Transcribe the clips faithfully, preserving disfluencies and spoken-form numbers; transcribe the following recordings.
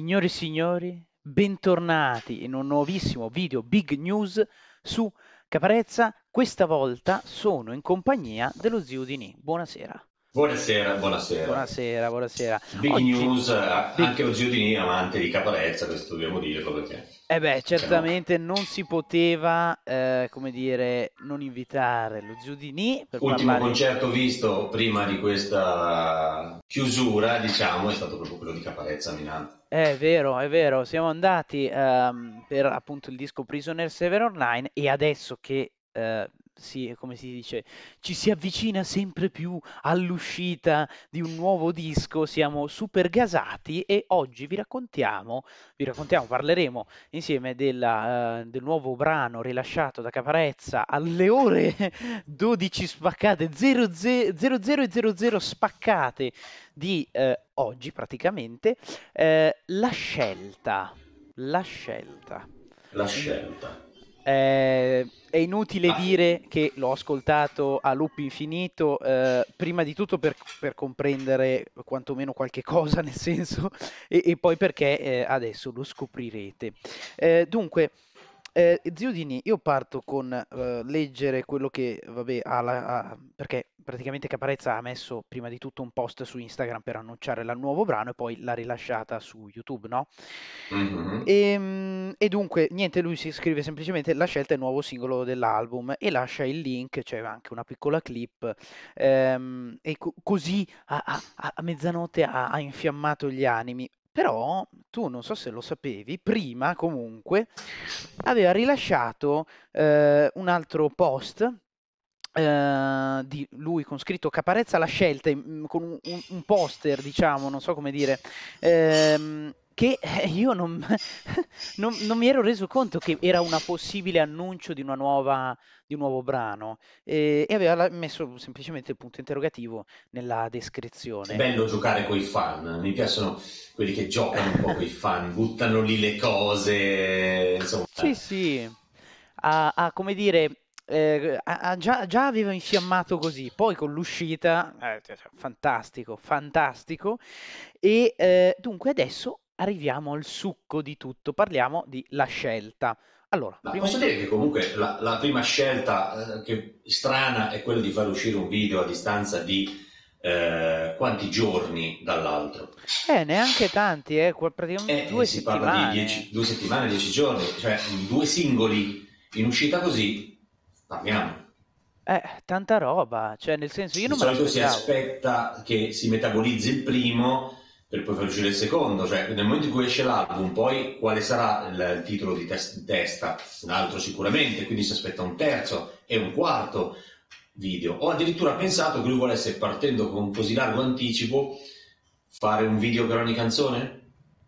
Signore e signori, bentornati in un nuovissimo video Big News su Caparezza. Questa volta sono in compagnia dello zio Dini. Buonasera. Buonasera, buonasera. Buonasera, buonasera. Big Oggi, news, eh, big... anche lo zio Dini è amante di Caparezza, questo dobbiamo dirlo perché, Eh beh, perché no? certamente non si poteva, eh, come dire, non invitare lo zio Dini per Ultimo parlare. concerto visto prima di questa chiusura, diciamo, è stato proprio quello di Caparezza a Milano. È vero, è vero, siamo andati ehm, per appunto il disco Prisoner Seven or Nine e adesso che eh, si, come si dice, ci si avvicina sempre più all'uscita di un nuovo disco, siamo super gasati e oggi vi raccontiamo, vi raccontiamo, parleremo insieme della, eh, del nuovo brano rilasciato da Caparezza alle ore dodici spaccate, zero zero zero e zero zero spaccate di eh, oggi praticamente. Eh, la scelta, la scelta. La Un- scelta. eh, è inutile Ah, dire che l'ho ascoltato a loop infinito, eh, prima di tutto per, per comprendere quantomeno qualche cosa, nel senso, e, e poi perché eh, adesso lo scoprirete. Eh, dunque, eh, zio Dini, io parto con eh, leggere quello che, vabbè, ha la- ha- perché praticamente Caparezza ha messo prima di tutto un post su Instagram per annunciare il nuovo brano e poi l'ha rilasciata su YouTube, no? mhm. E, e dunque, niente, lui si scrive semplicemente la scelta è il nuovo singolo dell'album e lascia il link, c'è anche una piccola clip, ehm, e co- così a, a- a- a mezzanotte ha, ha infiammato gli animi. Però tu non so se lo sapevi, prima comunque aveva rilasciato eh, un altro post eh, di lui con scritto Caparezza la scelta, mm, con un, un- un poster, diciamo, non so come dire, ehm, che eh, io non, non- non mi ero reso conto che era una possibile annuncio di una nuova, di un nuovo brano eh, e aveva la- messo semplicemente il punto interrogativo nella È descrizione. bello giocare coi fan, mi piacciono quelli che giocano un po' coi fan, buttano lì le cose, insomma. Sì, sì, ha, ha, come dire, eh, ha- ha già, già aveva infiammato così, poi con l'uscita, eh, cioè, cioè, fantastico, fantastico. E eh, dunque adesso arriviamo al succo di tutto, parliamo di La Scelta. Allora, Ma prima di posso dire tutto, che comunque la, la prima scelta eh, che strana è quella di far uscire un video a distanza di eh, quanti giorni dall'altro? eh, neanche tanti, eh, qua- praticamente E, e due si parla di dieci, settimane. due settimane, dieci giorni, cioè due singoli in uscita così, parliamo. Eh, tanta roba, cioè nel senso io Di non me solito si l'aspettavo. aspetta che si metabolizzi il primo per poi far uscire il secondo, cioè nel momento in cui esce l'album, poi quale sarà il, il titolo di, test, di testa? Un altro sicuramente, quindi si aspetta un terzo e un quarto video. Ho addirittura pensato che lui volesse, partendo con così largo anticipo, fare un video per ogni canzone?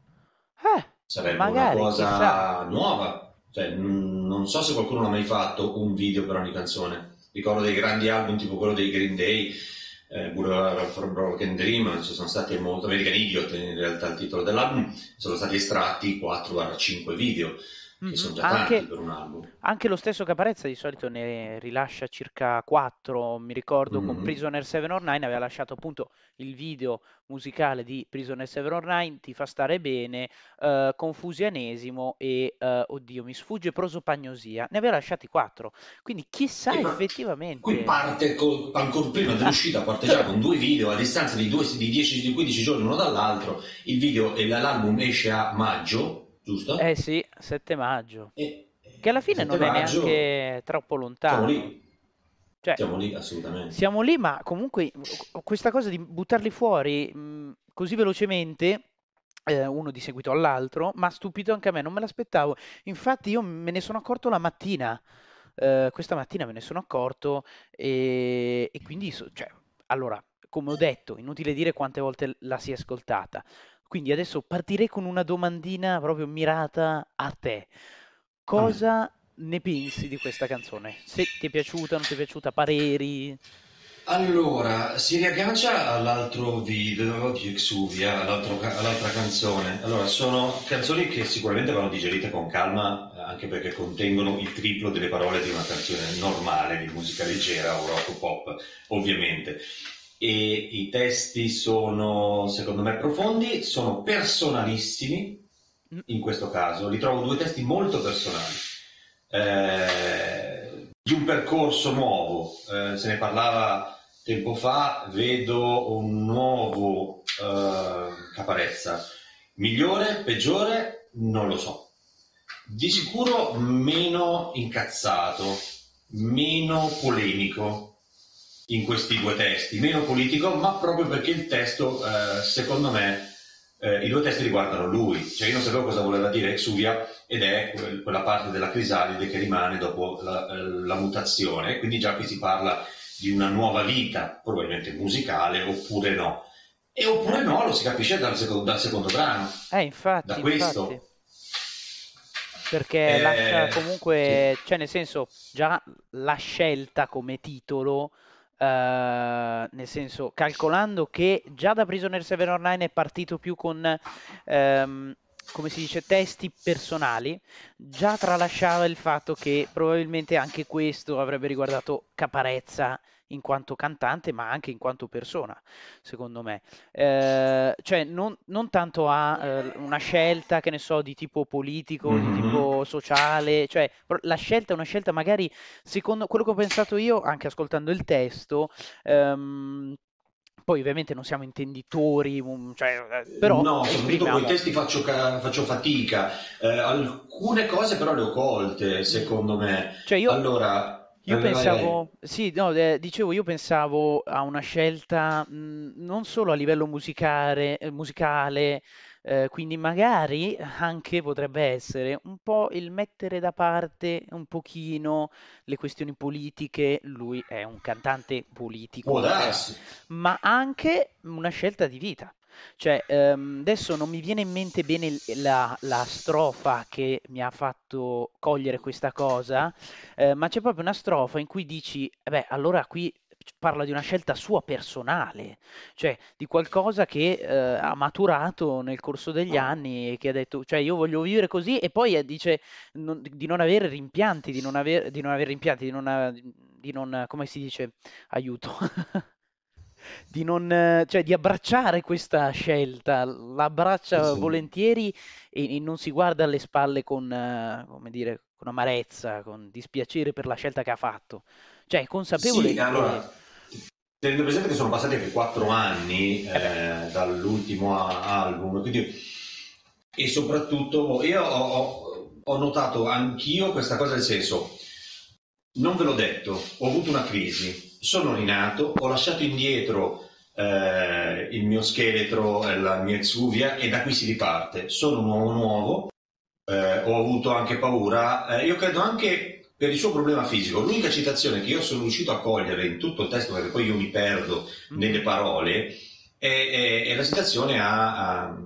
Eh, Sarebbe una magari, chissà. cosa nuova, cioè, mh, non so se qualcuno l'ha mai fatto un video per ogni canzone. Ricordo dei grandi album tipo quello dei Green Day, eh, Boulevard for Broken Dream, ci sono stati molto American Idiot in realtà il titolo dell'album, sono stati estratti quattro cinque video, che Mhm. sono già tanti Anche, per un album. anche lo stesso Caparezza di solito ne rilascia circa quattro, mi ricordo con Mhm. Prisoner Seven or Nine aveva lasciato appunto il video musicale di Prisoner Seven or Nine, Ti fa stare bene, eh, Confusianesimo e, eh, oddio, mi sfugge Prosopagnosia, ne aveva lasciati quattro, quindi chissà E pro- Qui effettivamente. parte, col- ancora prima dell'uscita, parte già con due video a distanza di, due, di dieci di quindici giorni uno dall'altro. Il video e l'album esce a maggio, Eh giusto? sì, sette maggio, E che alla il fine sette non è maggio neanche troppo siamo lontano. lì, Cioè, siamo lì assolutamente. siamo lì, ma comunque uh, questa cosa di buttarli fuori mh, così velocemente, eh, uno di seguito all'altro, ma ha stupito anche a me, non me l'aspettavo. Infatti io me ne sono accorto la mattina, eh, questa mattina me ne sono accorto e, e quindi, so- cioè, allora, come ho detto, inutile dire quante volte la si è ascoltata. Quindi adesso partirei con una domandina proprio mirata a te. A me. Cosa ne pensi di questa canzone? Se ti è piaciuta, non ti è piaciuta, pareri? Allora, si riaggancia all'altro video di Exuvia, all'altro ca- all'altra canzone. Allora, sono canzoni che sicuramente vanno digerite con calma, eh, anche perché contengono il triplo delle parole di una canzone normale di musica leggera o rock o pop, ovviamente. E i testi sono, secondo me, profondi, sono personalissimi, Mm, in questo caso, li trovo due testi molto personali, eh, di un percorso nuovo, eh, se ne parlava tempo fa, vedo un nuovo eh, Caparezza, migliore, peggiore, non lo so. Di mm. sicuro meno incazzato, meno polemico in questi due testi, meno politico, ma proprio perché il testo, eh, secondo me, eh, i due testi riguardano lui, cioè io non sapevo cosa voleva dire Exuvia ed è quel- quella parte della crisalide che rimane dopo la, eh, la mutazione, quindi già qui si parla di una nuova vita, probabilmente musicale oppure no, e Eh, oppure no lo si capisce dal, seco- dal secondo brano, eh, da infatti, infatti. questo. Perché lascia Eh, sì. comunque, cioè nel senso, già la scelta come titolo, eh, nel senso, calcolando che già da Prisoner Seven Online è partito più con, ehm, come si dice, testi personali, già tralasciava il fatto che probabilmente anche questo avrebbe riguardato Caparezza in quanto cantante, ma anche in quanto persona, secondo me. Eh, cioè non, non tanto a eh, una scelta, che ne so, di tipo politico, di Mhm. tipo sociale, cioè pro- la scelta è una scelta magari, secondo quello che ho pensato io, anche ascoltando il testo, ehm, poi ovviamente non siamo intenditori, um, cioè, eh, però No, soprattutto con i esprimiamo, testi faccio, ca- faccio fatica. Eh, alcune cose però le ho colte, mm, secondo me. cioè io Allora, Io eh, vai, vai. pensavo, sì, no, eh, dicevo, io pensavo a una scelta mh, non solo a livello musicale, eh, musicale, eh, quindi magari anche potrebbe essere un po' il mettere da parte un pochino le questioni politiche, lui è un cantante Può politico, eh, darsi. ma anche una scelta di vita. Cioè, ehm, adesso non mi viene in mente bene il- la, la strofa che mi ha fatto cogliere questa cosa, eh, ma c'è proprio una strofa in cui dici, "Eh beh, allora qui parla di una scelta sua personale, cioè di qualcosa che eh, ha maturato nel corso degli anni e che ha detto, cioè io voglio vivere così e poi eh, dice non- di non avere rimpianti, di non aver, di non avere rimpianti, di non, ha- di non, come si dice, aiuto, di non, eh, cioè di abbracciare questa scelta, l'abbraccia Sì. volentieri e, e non si guarda alle spalle con, eh, come dire, con amarezza, con dispiacere per la scelta che ha fatto. Cioè, è Sì, consapevole e... allora, tenendo presente che sono passati anche quattro anni Eh beh, eh, dall'ultimo a- album, quindi, e soprattutto io ho, ho- ho notato anch'io questa cosa nel senso, non ve l'ho detto, ho avuto una crisi, sono rinato, ho lasciato indietro eh, il mio scheletro, eh, la mia exuvia e da qui si riparte, sono un uomo nuovo, eh, ho avuto anche paura, eh, io credo anche per il suo problema fisico. L'unica citazione che io sono riuscito a cogliere in tutto il testo, perché poi io mi perdo nelle mhm, parole, è, è- è la citazione a, a-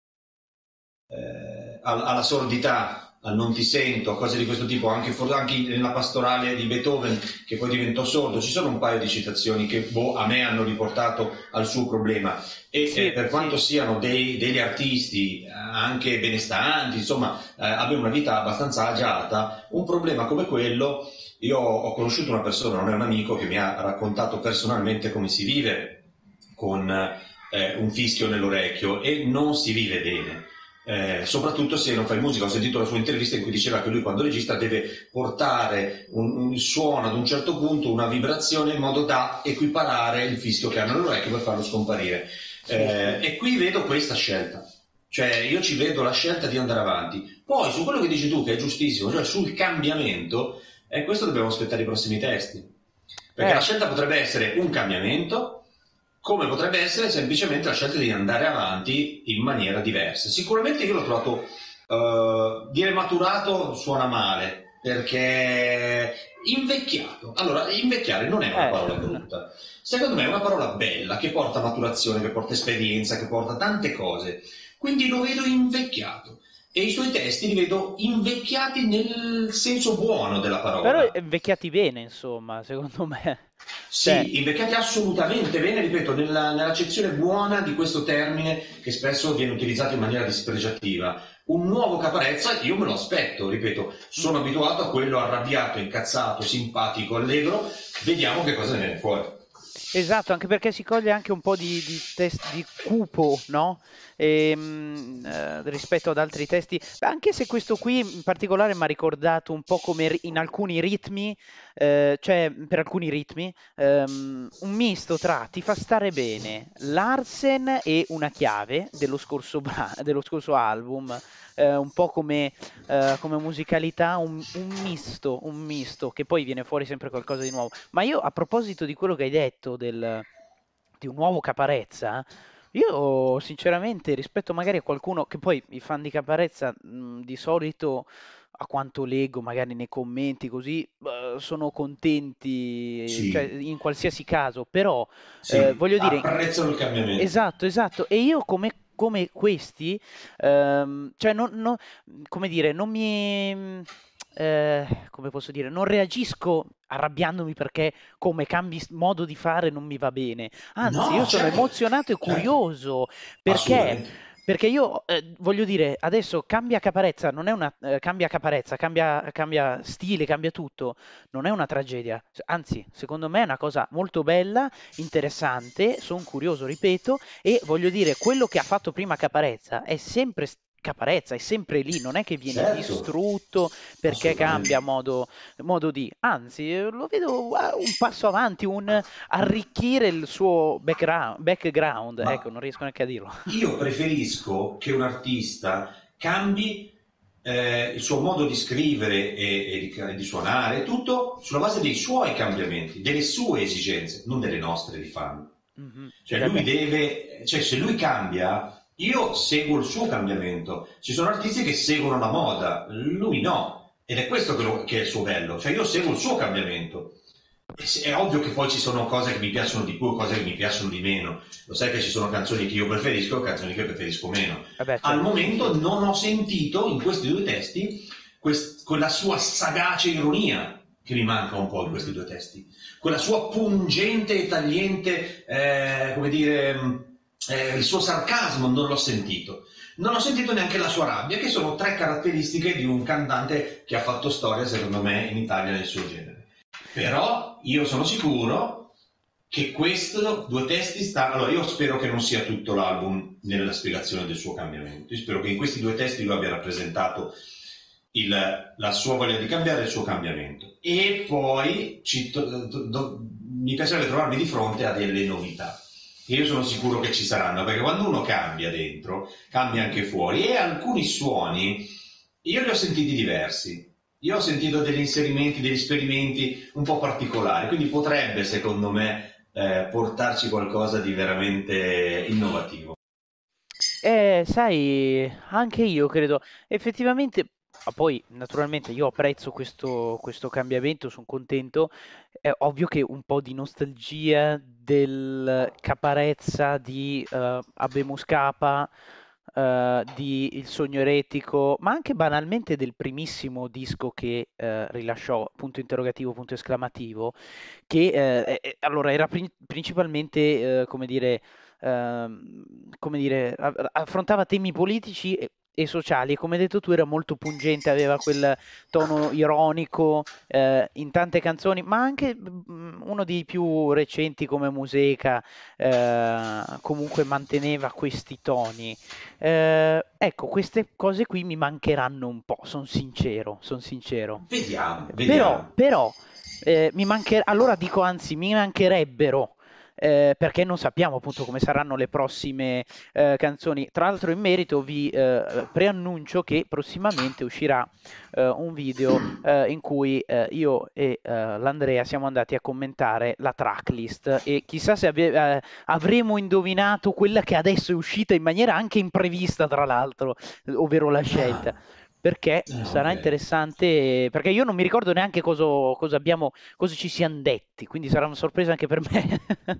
eh, alla sordità, al non ti sento, a cose di questo tipo, anche, for- anche nella pastorale di Beethoven che poi diventò sordo, ci sono un paio di citazioni che boh, a me hanno riportato al suo problema e eh, sì, per sì, quanto siano dei- degli artisti eh, anche benestanti, insomma, eh, abbiano una vita abbastanza agiata, un problema come quello, io ho conosciuto una persona, non è un amico, che mi ha raccontato personalmente come si vive con eh, un fischio nell'orecchio e non si vive bene. Eh, soprattutto se non fai musica. Ho sentito la sua intervista in cui diceva che lui quando registra deve portare un, un suono ad un certo punto, una vibrazione in modo da equiparare il fischio che ha nell'orecchio per farlo scomparire. sì, Eh, e qui vedo questa scelta, cioè io ci vedo la scelta di andare avanti. Poi su quello che dici tu, che è giustissimo, cioè sul cambiamento, e eh, questo dobbiamo aspettare i prossimi testi, perché la eh, scelta potrebbe essere un cambiamento, come potrebbe essere semplicemente la scelta di andare avanti in maniera diversa. Sicuramente io l'ho trovato, uh, dire maturato suona male, perché invecchiato. Allora, invecchiare non è una eh. parola brutta. Secondo me è una parola bella, che porta maturazione, che porta esperienza, che porta tante cose. Quindi lo vedo invecchiato. E i suoi testi li vedo invecchiati nel senso buono della Però parola. invecchiati bene, insomma, secondo me. Cioè, Sì, invecchiati assolutamente bene, ripeto, nella, nell'accezione buona di questo termine che spesso viene utilizzato in maniera dispregiativa. Un nuovo Caparezza, io me lo aspetto, ripeto, sono mhm. abituato a quello arrabbiato, incazzato, simpatico, allegro, vediamo che cosa ne viene fuori. Esatto, anche perché si coglie anche un po' di, di test di cupo, no? Ehm, eh, rispetto ad altri testi, beh, anche se questo qui in particolare mi ha ricordato un po' come ri- in alcuni ritmi, eh, cioè per alcuni ritmi, ehm, un misto tra Ti fa stare bene, Larsen e Una chiave dello scorso, bra- dello scorso album, eh, un po' come eh, come musicalità, un, un misto, un misto, che poi viene fuori sempre qualcosa di nuovo. Ma io, a proposito di quello che hai detto del, di un nuovo Caparezza, io sinceramente rispetto magari a qualcuno che poi i fan di Caparezza mh, di solito, a quanto leggo magari nei commenti così, eh, sono contenti, cioè Sì, in qualsiasi caso, però eh, sì, voglio dire, apprezzano il cambiamento. esatto, esatto, e io come, come questi, ehm, cioè non, non- come dire, non mi, eh, come posso dire, non reagisco arrabbiandomi perché come cambi s- modo di fare non mi va bene. Anzi, io No, sono certo, emozionato e certo, curioso perché, assolutamente. perché io eh, voglio dire, adesso cambia Caparezza, non è una, eh, cambia Caparezza, cambia, cambia stile, cambia tutto, non è una tragedia. Anzi, secondo me è una cosa molto bella, interessante, sono curioso, ripeto, e voglio dire, quello che ha fatto prima Caparezza è sempre s- Caparezza, è sempre lì, non è che viene Certo, distrutto perché cambia assolutamente. modo, modo di, anzi, eh, lo vedo ah, un passo avanti, un arricchire il suo background, background, ecco, Ma non riesco neanche a dirlo. io preferisco che un artista cambi eh, il suo modo di scrivere e, e di, di suonare, tutto sulla base dei suoi cambiamenti, delle sue esigenze, non delle nostre di fan. Mhm. Cioè Eh lui beh, deve, cioè se lui cambia, io seguo il suo cambiamento. Ci sono artisti che seguono la moda, lui no. Ed è questo che, lo- che è il suo bello, cioè io seguo il suo cambiamento. E se- È ovvio che poi ci sono cose che mi piacciono di più, cose che mi piacciono di meno. Lo sai che ci sono canzoni che io preferisco e canzoni che preferisco meno. eh beh, Al certo, sì, sì. momento non ho sentito in questi due testi quest- quella sua sagace ironia che mi manca un po' in questi Mhm. due testi, quella sua pungente e tagliente, eh, come dire, mh, eh, il suo sarcasmo non l'ho sentito. Non ho sentito neanche la sua rabbia, che sono tre caratteristiche di un cantante che ha fatto storia, secondo me, in Italia nel suo genere. Però io sono sicuro che questi due testi stanno. Allora, io spero che non sia tutto l'album nella spiegazione del suo cambiamento. Io spero che in questi due testi lui abbia rappresentato il- la sua voglia di cambiare e il suo cambiamento. E poi ci to- do- do- mi piacerebbe trovarmi di fronte a delle novità. Che io sono sicuro che ci saranno, perché quando uno cambia dentro, cambia anche Mhm. fuori. E alcuni suoni, io li ho sentiti diversi. Io ho sentito degli inserimenti, degli esperimenti un po' particolari, quindi potrebbe, secondo me, eh, portarci qualcosa di veramente innovativo. Eh, sai, anche io credo, effettivamente, ma poi naturalmente io apprezzo questo, questo cambiamento, sono contento, è ovvio che un po' di nostalgia del Caparezza di eh, Habemus Capa, eh, di Il Sogno Eretico, ma anche banalmente del primissimo disco che eh, rilasciò, punto interrogativo, punto esclamativo, che eh, eh, allora era prin- principalmente, eh, come dire, ehm, come dire, a- affrontava temi politici e, e sociali e come hai detto tu era molto pungente, aveva quel tono ironico eh, in tante canzoni, ma anche mm, uno dei più recenti come Museca eh, comunque manteneva questi toni. Eh, ecco, queste cose qui mi mancheranno un po', sono sincero, sono sincero. Vediamo, Però, vediamo. però, eh, mi mancher- allora dico anzi, mi mancherebbero, eh, perché non sappiamo appunto come saranno le prossime eh, canzoni. Tra l'altro, in merito vi eh, preannuncio che prossimamente uscirà eh, un video eh, in cui eh, io e eh, l'Andrea siamo andati a commentare la tracklist e chissà se ave- eh, avremo indovinato quella che adesso è uscita in maniera anche imprevista, tra l'altro, ovvero la scelta. Ah, Perché ah, sarà ok. interessante, perché io non mi ricordo neanche cosa, cosa abbiamo, cosa ci siamo detti, quindi sarà una sorpresa anche per me.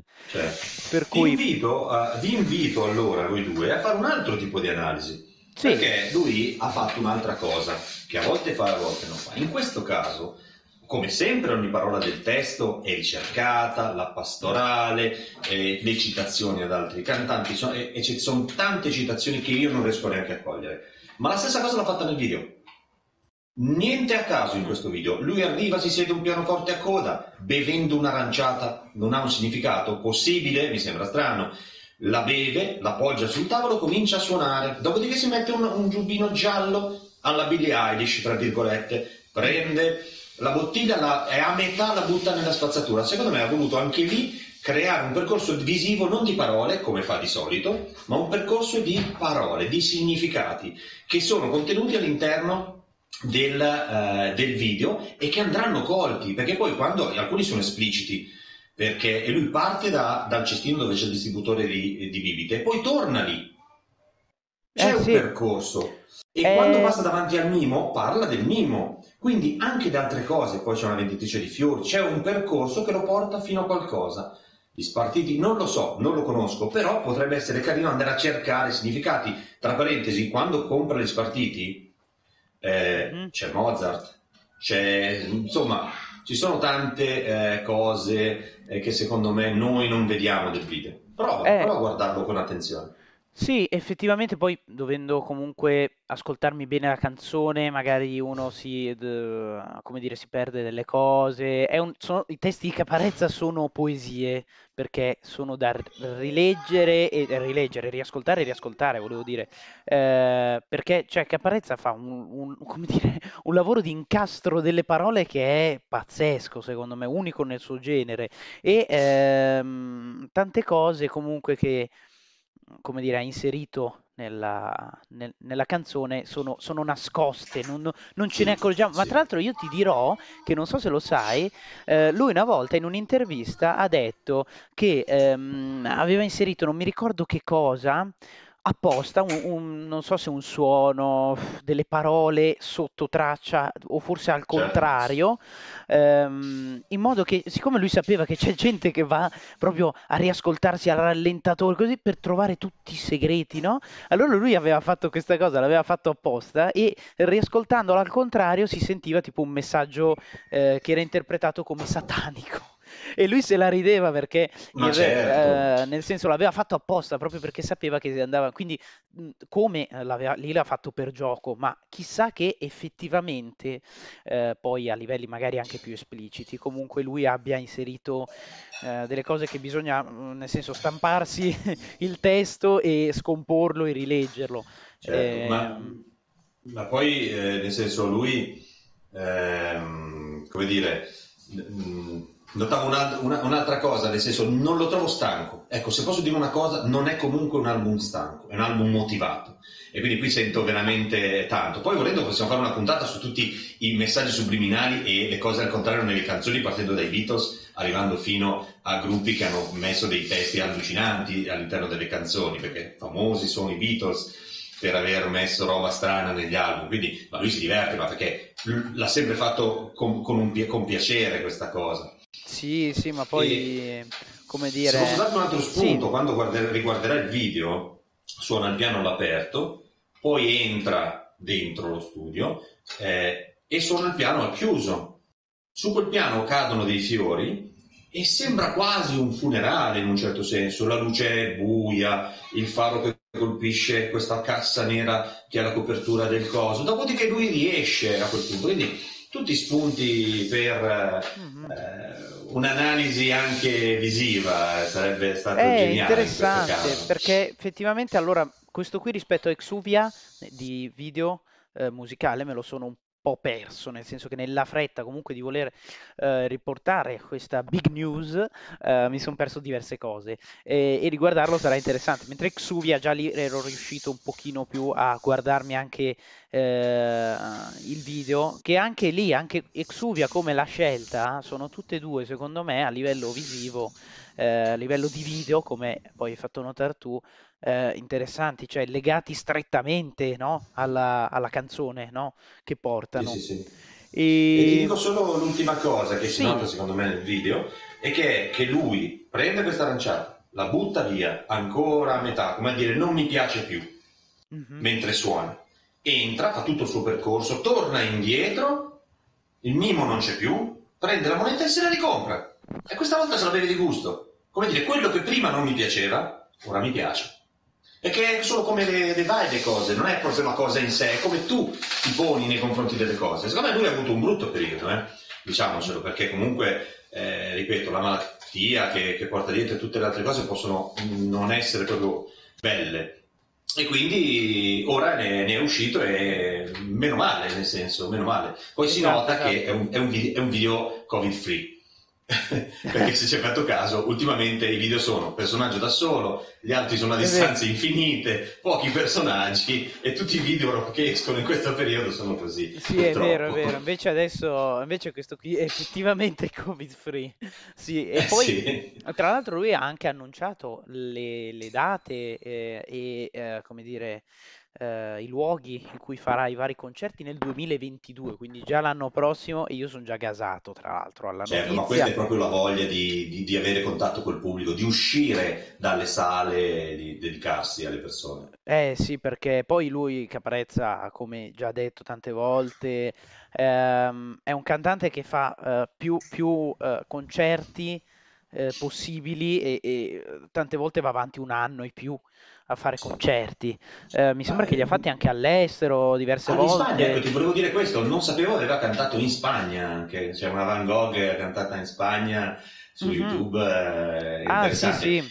Certo. Per Ti cui, invito, a- vi invito allora, voi due, a fare un altro tipo di analisi, sì, perché lui ha fatto un'altra cosa, che a volte fa e a volte non fa. In questo caso, come sempre, ogni parola del testo è ricercata, la pastorale, eh, le citazioni ad altri cantanti, sono- e, e ci sono tante citazioni che io non riesco neanche a cogliere. Ma la stessa cosa l'ha fatta nel video. Niente a caso in Mm. questo video. Lui arriva, si siede un pianoforte a coda, bevendo un'aranciata, non ha un significato possibile, mi sembra strano. La beve, la poggia sul tavolo, comincia a suonare, dopodiché si mette un, un giubbino giallo alla Billie Eilish, tra virgolette, Mhm. prende la bottiglia, la, è a metà, la butta nella spazzatura. Secondo me ha voluto anche lì creare un percorso visivo non di parole, come fa di solito, ma un percorso di parole, di significati, che sono contenuti all'interno del, eh, del video e che andranno colti, perché poi quando alcuni sono espliciti, perché e lui parte da, dal cestino dove c'è il distributore di, di bibite e poi torna lì, c'è Eh un sì, percorso e quando passa ehm, davanti al mimo parla del mimo, quindi anche di altre cose, poi c'è una venditrice di fiori, c'è un percorso che lo porta fino a qualcosa. Gli spartiti non lo so, non lo conosco, però potrebbe essere carino andare a cercare significati. Tra parentesi, quando compra gli spartiti eh, mhm. c'è Mozart, c'è, insomma, ci sono tante eh, cose eh, che secondo me noi non vediamo del video. Prova, Eh, prova a guardarlo con attenzione. sì, effettivamente poi dovendo comunque ascoltarmi bene la canzone, magari uno si, d- come dire, si perde delle cose. È un- sono- i testi di Caparezza sono poesie, perché sono da r- rileggere e rileggere, riascoltare e riascoltare, volevo dire. Eh, perché cioè, Caparezza fa un, un- come dire, un lavoro di incastro delle parole che è pazzesco, secondo me, unico nel suo genere. E ehm, tante cose comunque che, come dire, ha inserito nella, nel- nella canzone sono, sono nascoste, non, non ce ne Sì, accorgiamo. Ma tra sì. l'altro io ti dirò, che non so se lo sai, eh, lui una volta in un'intervista ha detto che ehm, aveva inserito, non mi ricordo che cosa, apposta, un, un- non so se un suono, delle parole sotto traccia o forse al Certo. contrario, ehm, in modo che, siccome lui sapeva che c'è gente che va proprio a riascoltarsi al rallentatore così per trovare tutti i segreti, no? Allora lui aveva fatto questa cosa, l'aveva fatto apposta e riascoltandolo al contrario si sentiva tipo un messaggio eh, che era interpretato come satanico. E lui se la rideva perché Ma in certo. re- eh, nel senso l'aveva fatto apposta proprio perché sapeva che andava. Quindi mh, come eh, l'aveva, lì l'ha fatto per gioco, ma chissà che effettivamente eh, poi a livelli magari anche più espliciti, comunque lui abbia inserito eh, delle cose che bisogna, mh, nel senso, stamparsi il testo e scomporlo e rileggerlo. Certo, ma, Ehm, ma poi, eh, nel senso, lui, ehm, come dire, mh, notavo una- una- un'altra cosa, nel senso, non lo trovo stanco. Ecco, se posso dire una cosa, non è comunque un album stanco, è un album motivato. E quindi qui sento veramente tanto. Poi volendo possiamo fare una puntata su tutti i messaggi subliminali e le cose al contrario nelle canzoni, partendo dai Beatles, arrivando fino a gruppi che hanno messo dei testi allucinanti all'interno delle canzoni, mm. perché famosi sono i Beatles per aver messo roba strana negli album, quindi ma lui si diverte, ma perché l'ha sempre fatto con, con, un, con piacere questa cosa. Sì, sì, ma E poi, come se posso dire, darti un altro sì. spunto, quando guarder- riguarderai il video, suona il piano all'aperto, poi entra dentro lo studio eh, e suona il piano al chiuso. Su quel piano cadono dei fiori e sembra Mhm. quasi un funerale in un certo senso. La luce è buia, il faro che colpisce questa cassa nera che ha la copertura del coso. Dopodiché lui riesce a quel punto. Quindi tutti spunti per Mhm. eh, un'analisi anche visiva, eh, sarebbe È stato geniale in questo interessante caso. perché effettivamente allora questo qui rispetto a Exuvia eh, di video eh, musicale me lo sono un po' perso, nel senso che nella fretta comunque di voler eh, riportare questa big news eh, mi sono perso diverse cose e, e riguardarlo sarà interessante, mentre Exuvia già lì ero riuscito un pochino più a guardarmi anche eh, il video, che anche lì, anche Exuvia come la scelta, sono tutte e due secondo me a livello visivo eh, a livello di video, come poi hai fatto notare tu, eh, interessanti, cioè legati strettamente, no, alla, alla canzone, no, che Sì, sì, portano. sì. E ti E dico solo l'ultima cosa che si nota sì, secondo me nel video, è che, che lui prende questa aranciata, la butta via ancora a metà, come a dire non mi piace più, mhm. mentre suona. Entra, fa tutto il suo percorso, torna indietro, il mimo non c'è più, prende la moneta e se la ricompra. E questa volta se la beve di gusto. Come dire, quello che prima non mi piaceva, ora mi piace. è che è solo come le, le vai le cose, non è proprio una cosa in sé, è come tu ti poni nei confronti delle cose. Secondo me lui ha avuto un brutto periodo, eh? Diciamocelo, perché comunque, eh, ripeto, la malattia che, che porta dietro e tutte le altre cose possono non essere proprio belle. E quindi ora ne, ne è uscito e meno male, nel senso, meno male. Poi si Esatto, nota che è esatto. un, è un video, è un video covid free. Perché se ci hai fatto caso, ultimamente i video sono personaggio da solo, gli altri sono a È vero. distanze infinite, pochi personaggi e tutti i video che escono in questo periodo sono così, Sì, è vero, è purtroppo. vero. Invece adesso, invece questo qui è effettivamente Covid free. Sì, e Eh poi, sì. tra l'altro, lui ha anche annunciato le, le date eh, e, eh, come dire, eh, i luoghi in cui farà i vari concerti nel duemilaventidue, quindi già l'anno prossimo, e io sono già gasato, tra l'altro, alla Certo, ma questa notizia. è proprio la voglia di, di- di avere contatto col pubblico, di uscire dalle sale e di dedicarsi alle persone. Eh sì, perché poi lui, Caparezza, come già detto tante volte, ehm, è un cantante che fa eh, più, più, eh, concerti eh, possibili e, e, eh, tante volte va avanti un anno e più a fare Sì. concerti. Eh, mi Ma, sembra che li ha eh, fatti anche all'estero diverse ah, in Spagna, ecco, volte. ti volevo dire questo, non sapevo aveva cantato in Spagna anche, c'è una Van Gogh cantata in Spagna su Mhm. YouTube, eh, Ah sì interessante. sì,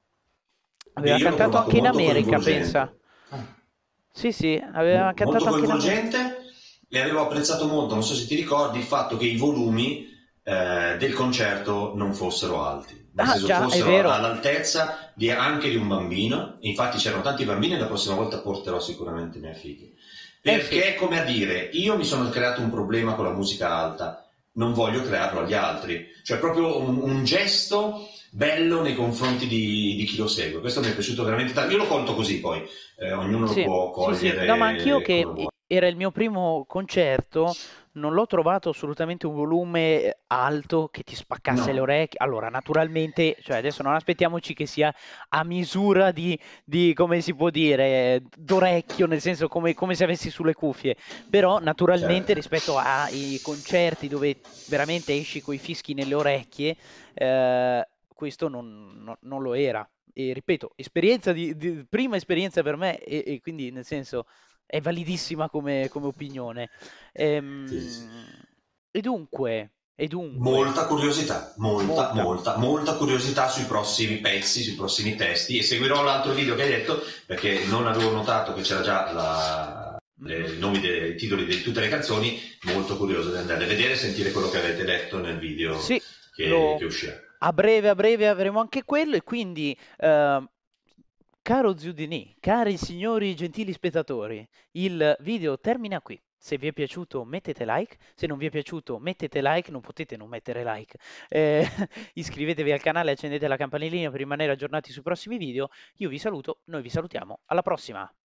E aveva io l'ho cantato trovato anche in molto America, pensa. coinvolgente. Ah. Sì sì, aveva Mo- cantato molto anche in America. coinvolgente e avevo apprezzato molto, non so se ti ricordi, il fatto che i volumi eh, del concerto non fossero alti, nel Ah senso già, è fossero vero. all'altezza di- anche di un bambino. Infatti c'erano tanti bambini e la prossima volta porterò sicuramente i miei figli. Eh sì. Perché è come a dire, io mi sono creato un problema con la musica alta, non voglio crearlo agli altri. Cioè proprio un, un gesto bello nei confronti di, di chi lo segue. Questo mi è piaciuto veramente tanto. Io lo conto così poi, eh, ognuno lo Sì, può sì, sì. No, ma anch'io cogliere che come e- vuole. era il mio primo concerto, non l'ho trovato assolutamente un volume eh, alto che ti spaccasse le No, orecchie. Allora, naturalmente, cioè adesso non aspettiamoci che sia a misura di, di, come si può dire, d'orecchio, nel senso come, come se avessi sulle cuffie. Però, naturalmente, certo. rispetto ai concerti dove veramente esci coi fischi nelle orecchie, eh, questo non non- non lo era. E ripeto, esperienza di, di- prima esperienza per me e, e quindi nel senso è validissima come, come opinione. Sì, sì. Ehm, e dunque, e dunque, Molta curiosità, molta, molta. molta, molta curiosità sui prossimi pezzi, sui prossimi testi e seguirò l'altro video che hai detto perché non avevo notato che c'era già la, le, Mhm. i nomi dei titoli di tutte le canzoni, molto curioso di andare a vedere e sentire quello che avete detto nel video Sì, che, lo- che uscirà. a breve, a breve avremo anche quello e quindi, ehm, caro Zudini, cari signori gentili spettatori, il video termina qui. Se vi è piaciuto mettete like, se non vi è piaciuto mettete like, non potete non mettere like. Eh, iscrivetevi al canale, accendete la campanellina per rimanere aggiornati sui prossimi video. Io vi saluto, noi vi salutiamo, alla prossima!